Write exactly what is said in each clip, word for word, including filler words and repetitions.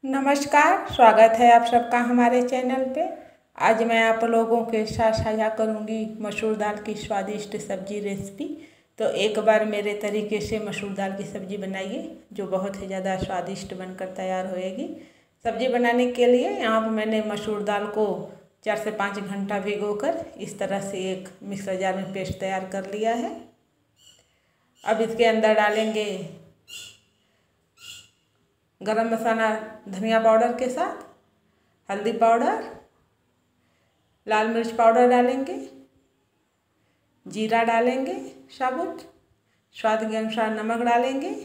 नमस्कार, स्वागत है आप सबका हमारे चैनल पे। आज मैं आप लोगों के साथ साझा करूंगी मसूर दाल की स्वादिष्ट सब्जी रेसिपी। तो एक बार मेरे तरीके से मसूर दाल की सब्जी बनाइए, जो बहुत ही ज़्यादा स्वादिष्ट बनकर तैयार होएगी। सब्जी बनाने के लिए यहाँ पर मैंने मसूर दाल को चार से पाँच घंटा भिगोकर इस तरह से एक मिक्सर जार में पेस्ट तैयार कर लिया है। अब इसके अंदर डालेंगे गरम मसाला धनिया पाउडर के साथ हल्दी पाउडर, लाल मिर्च पाउडर डालेंगे, जीरा डालेंगे साबुत, स्वाद के अनुसार नमक डालेंगे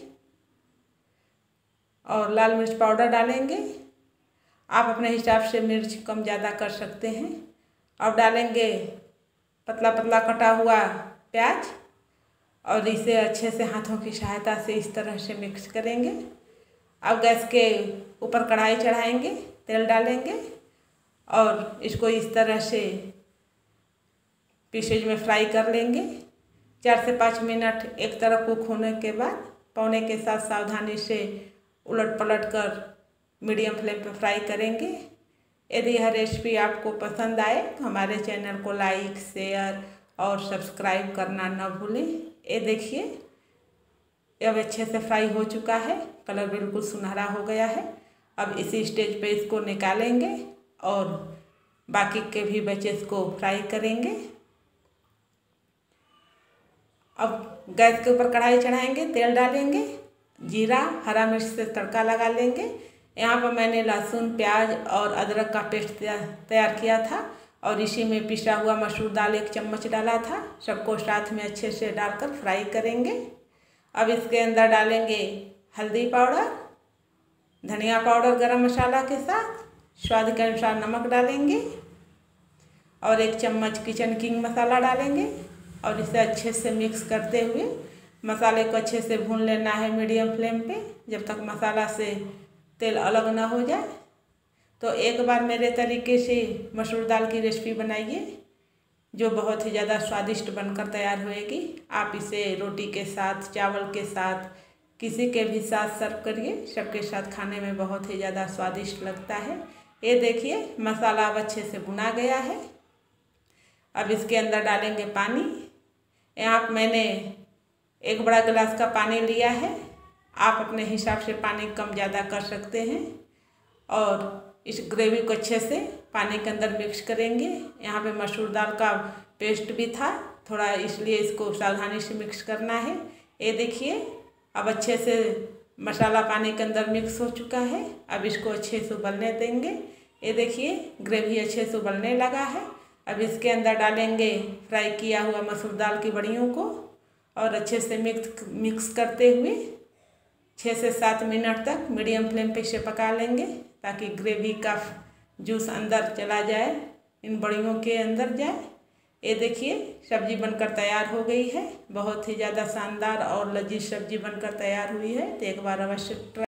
और लाल मिर्च पाउडर डालेंगे। आप अपने हिसाब से मिर्च कम ज़्यादा कर सकते हैं। अब डालेंगे पतला पतला कटा हुआ प्याज और इसे अच्छे से हाथों की सहायता से इस तरह से मिक्स करेंगे। अब गैस के ऊपर कढ़ाई चढ़ाएंगे, तेल डालेंगे और इसको इस तरह से पीसेज में फ्राई कर लेंगे। चार से पाँच मिनट एक तरफ कुक होने के बाद पौने के साथ सावधानी से उलट पलट कर मीडियम फ्लेम पर फ्राई करेंगे। यदि यह रेसिपी आपको पसंद आए तो हमारे चैनल को लाइक, शेयर और सब्सक्राइब करना न भूलें। ये देखिए, अब अच्छे से फ्राई हो चुका है, कलर बिल्कुल सुनहरा हो गया है। अब इसी स्टेज पे इसको निकालेंगे और बाकी के भी बचे इसको फ्राई करेंगे। अब गैस के ऊपर कढ़ाई चढ़ाएंगे, तेल डालेंगे, जीरा हरा मिर्च से तड़का लगा लेंगे। यहाँ पर मैंने लहसुन, प्याज और अदरक का पेस्ट तैयार किया था और इसी में पिसा हुआ मसूर दाल एक चम्मच डाला था। सबको साथ में अच्छे से डालकर फ्राई करेंगे। अब इसके अंदर डालेंगे हल्दी पाउडर, धनिया पाउडर गरम मसाला के साथ, स्वाद के अनुसार नमक डालेंगे और एक चम्मच किचन किंग मसाला डालेंगे और इसे अच्छे से मिक्स करते हुए मसाले को अच्छे से भून लेना है मीडियम फ्लेम पे, जब तक मसाला से तेल अलग ना हो जाए। तो एक बार मेरे तरीके से मसूर दाल की रेसिपी बनाइए, जो बहुत ही ज़्यादा स्वादिष्ट बनकर तैयार होएगी। आप इसे रोटी के साथ, चावल के साथ, किसी के भी साथ सर्व करिए, सबके साथ खाने में बहुत ही ज़्यादा स्वादिष्ट लगता है। ये देखिए, मसाला अब अच्छे से भुना गया है। अब इसके अंदर डालेंगे पानी। यहाँ पर मैंने एक बड़ा गिलास का पानी लिया है। आप अपने हिसाब से पानी कम ज़्यादा कर सकते हैं और इस ग्रेवी को अच्छे से पानी के अंदर मिक्स करेंगे। यहाँ पे मसूर दाल का पेस्ट भी था थोड़ा, इसलिए इसको सावधानी से मिक्स करना है। ये देखिए, अब अच्छे से मसाला पानी के अंदर मिक्स हो चुका है। अब इसको अच्छे से उबलने देंगे। ये देखिए, ग्रेवी अच्छे से उबलने लगा है। अब इसके अंदर डालेंगे फ्राई किया हुआ मसूर दाल की बड़ियों को और अच्छे से मिक्स मिक्स करते हुए छः से सात मिनट तक मीडियम फ्लेम पे इसे पका लेंगे, ताकि ग्रेवी का जूस अंदर चला जाए, इन बड़ियों के अंदर जाए। ये देखिए, सब्जी बनकर तैयार हो गई है। बहुत ही ज़्यादा शानदार और लजीज सब्जी बनकर तैयार हुई है। तो एक बार अवश्य ट्राई